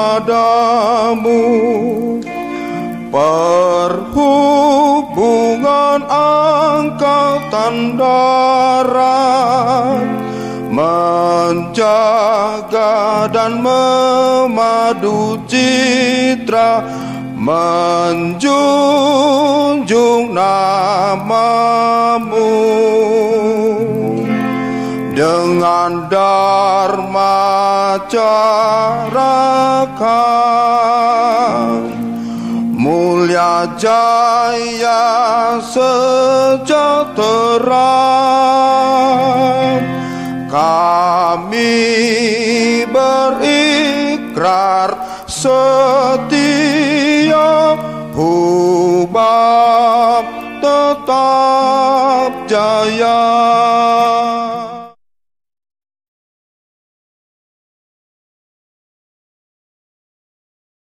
padamu. Perhubungan angkatan darat menjaga dan memadu citra, menjunjung namamu. Dengan dharma caraka mulia jaya sejahtera, kami berikrar setia, Hubab tetap jaya.